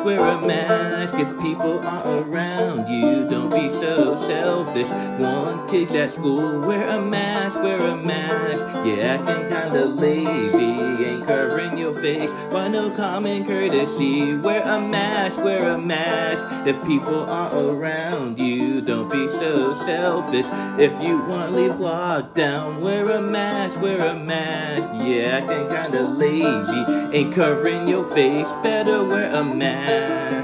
wear a mask. If people aren't around you, don't be so selfish. One kid's at school, wear a mask, wear a mask. Yeah, acting kinda lazy, ain't covering your face. Why no common courtesy? Wear a mask, wear a mask. If people aren't around you, don't be so selfish. If you want to leave lockdown, wear a mask, wear a mask. Yeah, acting kinda lazy, ain't covering your face, better wear a mask.